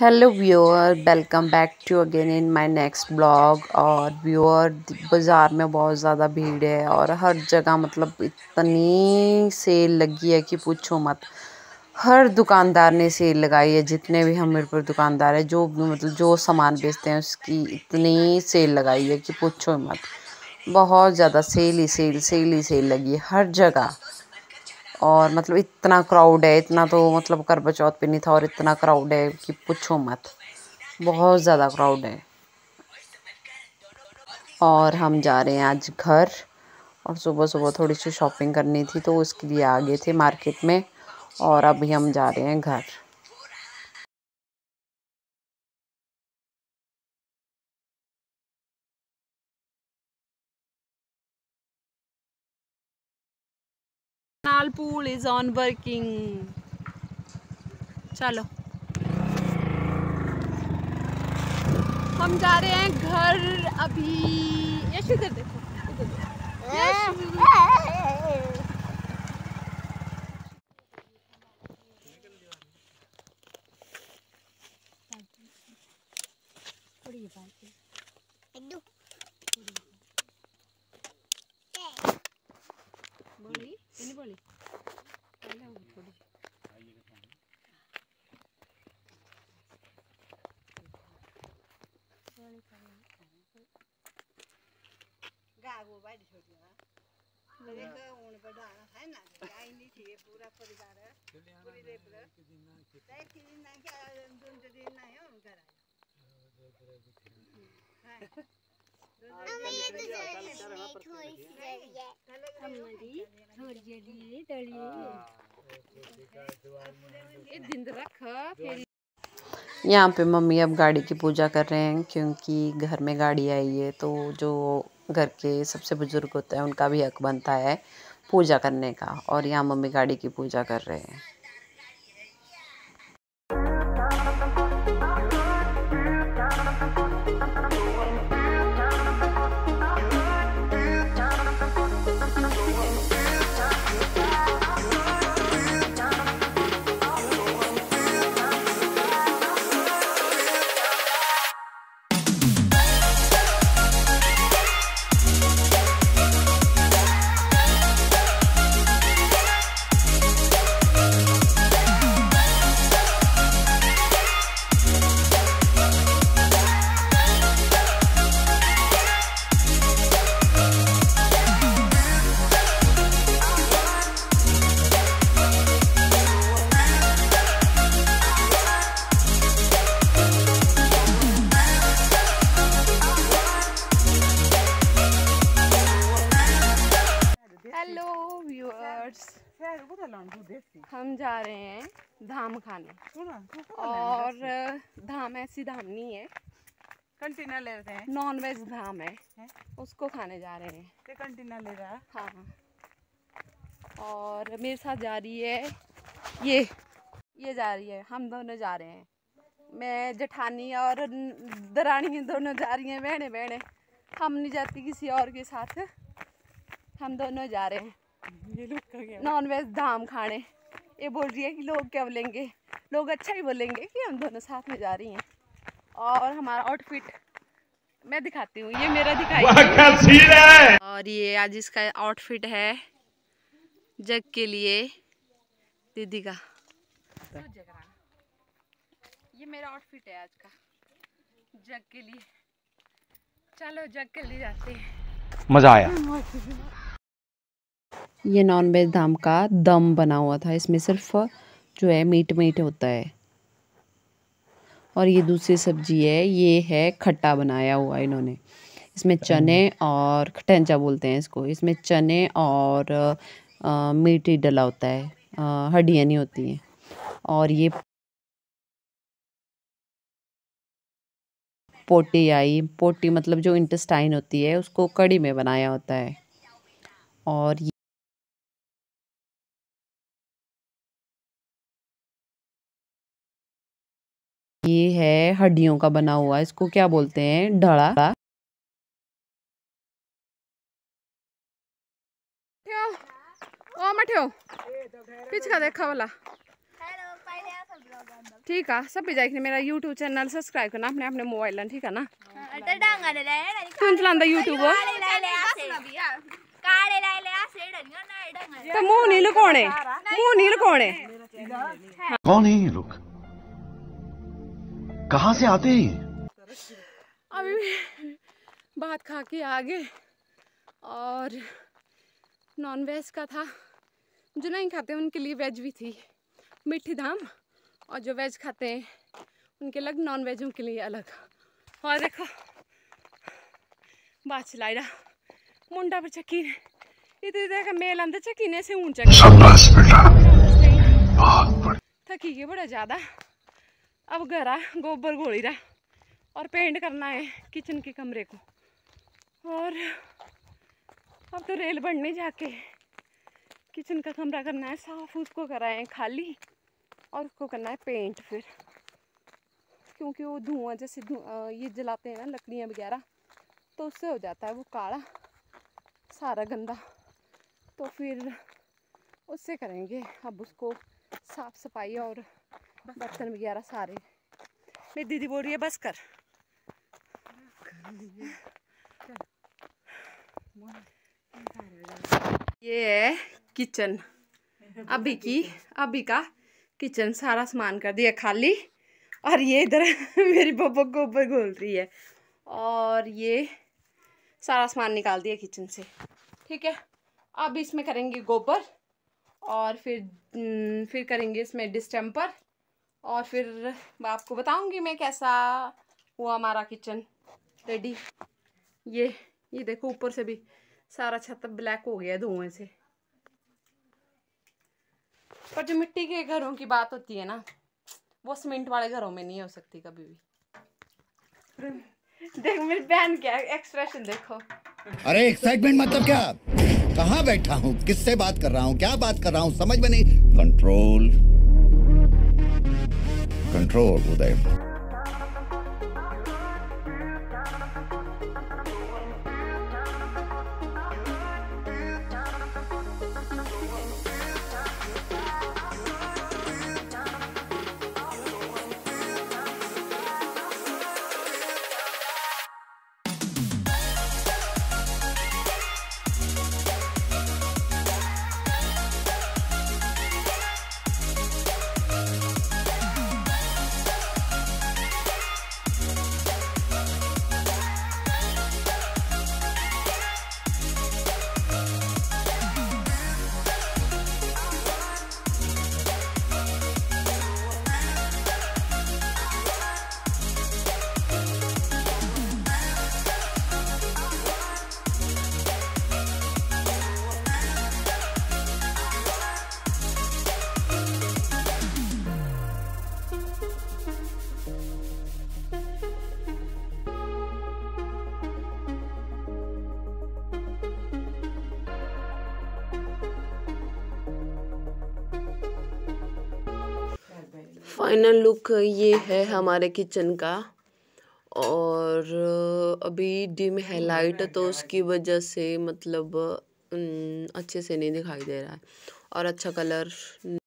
Hello viewer, welcome back to again in my next blog. और viewer, बाज़ार में बहुत ज़्यादा भीड़ है और हर जगह मतलब इतनी सेल लगी है कि पूछो मत। हर दुकानदार ने सेल लगाई है, जितने भी हमीरपुर दुकानदार है जो भी मतलब जो सामान बेचते हैं उसकी इतनी सेल लगाई है कि पूछो मत। बहुत ज़्यादा सेल ही सेल लगी है हर जगह। और मतलब इतना क्राउड है, इतना तो मतलब करवा चौथ पे नहीं था और इतना क्राउड है कि पूछो मत। बहुत ज़्यादा क्राउड है। और हम जा रहे हैं आज घर। और सुबह सुबह थोड़ी सी शॉपिंग करनी थी तो उसके लिए आ गए थे मार्केट में। और अभी हम जा रहे हैं घर। canal pool is on working. चलो हम जा रहे हैं घर अभी। यश इधर देखो, इधर देखो। यश बोली नहीं बोली पहले होगी थोड़ी। गागो बाइट छोड़ी है देखो उन पर डाला है ना आई नहीं थी पूरा परिवार है पूरी देख लो ताई तीन ना क्या दोन दिन ना है उनका यहाँ पे मम्मी अब गाड़ी की पूजा कर रहे हैं क्योंकि घर में गाड़ी आई है तो जो घर के सबसे बुजुर्ग होता है उनका भी हक बनता है पूजा करने का। और यहाँ मम्मी गाड़ी की पूजा कर रहे हैं। हेलो व्यूअर्स, हम जा रहे हैं धाम खाने। और धाम ऐसी धाम नहीं है, कंटीना ले रहे हैं, नॉन वेज धाम है, उसको खाने जा रहे हैं। ते कंटीना ले रहा है। हाँ, और मेरे साथ जा रही है ये जा रही है, हम दोनों जा रहे हैं। मैं जेठानी और दरानी दोनों जा रही हैं, बहने बहने। हम नहीं जाती किसी और के साथ, हम दोनों जा रहे हैं ये लोग नॉन वेज धाम खाने। ये बोल रही है कि लोग क्या बोलेंगे, लोग अच्छा ही बोलेंगे कि हम दोनों साथ में जा रही हैं। और हमारा आउटफिट मैं दिखाती हूँ, ये मेरा दिखाई। और ये आज इसका आउटफिट है जग के लिए, दीदी का। ये मेरा आउटफिट है आज का जग के लिए। चलो जग के लिए जाते हैं, मजा आया। ये नॉन वेज धाम का दम बना हुआ था, इसमें सिर्फ जो है मीट होता है। और ये दूसरी सब्जी है, ये है खट्टा बनाया हुआ इन्होंने। इसमें चने और खटेंचा बोलते हैं इसको। इसमें चने और मीट ही डला होता है, हड्डियाँ नहीं होती हैं। और ये पोटी मतलब जो इंटेस्टाइन होती है उसको कड़ी में बनाया होता है। और ये है हड्डियों का बना हुआ, इसको क्या बोलते हैं, ढड़ा। ओ मठियो पिछका देखा वाला। ठीक है सब पे जाके मेरा YouTube चैनल सब्सक्राइब करना अपने अपने मोबाइल ठीक है ना तुम चलांदा YouTube तो मुंह नहीं लुकाने कौन है ये लोग, कहाँ से आते हैं? अभी भात खा के आ गए और नॉन वेज का था, जो नहीं खाते उनके लिए वेज भी थी, मीठी धाम, और जो वेज खाते हैं उनके अलग, नॉन वेजों के लिए अलग। और देखो बात चलाई रहा मुंडा पर चक्की इधर इधर मेल अंदर चक्कीने से ऊंचा थकी गई बड़ा ज़्यादा। अब घरा गोबर घोली रहा और पेंट करना है किचन के कमरे को, और अब तो रेल बढ़ने जाके किचन का कमरा करना है साफ, उसको कराएं खाली और उसको करना है पेंट फिर, क्योंकि वो धुआं जैसे ये जलाते हैं ना लकड़ियाँ वगैरह, तो उससे हो जाता है वो काला सारा गंदा, तो फिर उससे करेंगे अब उसको साफ सफाई और बर्तन वगैरह सारे। मेरी दीदी बोल रही है बस कर। ये है किचन, अभी का किचन, सारा सामान कर दिया खाली, और ये इधर मेरी बब्बा गोबर घोल रही है, और ये सारा सामान निकाल दिया किचन से। ठीक है, अब इसमें करेंगे गोबर, और फिर करेंगे इसमें डिस्टेम्पर, और फिर आपको बताऊंगी मैं कैसा हुआ हमारा किचन रेडी। ये देखो ऊपर से भी सारा छत ब्लैक हो गया धुएं से। पर जो मिट्टी के घरों की बात होती है ना, वो सीमेंट वाले घरों में नहीं हो सकती कभी भी। देखो मेरी बहन क्या एक्सप्रेशन देखो। अरे एक्साइटमेंट मतलब क्या, कहाँ बैठा हूँ, किससे बात कर रहा हूँ, क्या बात कर रहा हूँ, समझ में नहीं। Control control Uday. Final look ये है हमारे किचन का, और अभी डिम है लाइट, तो उसकी वजह से मतलब अच्छे से नहीं दिखाई दे रहा है, और अच्छा कलर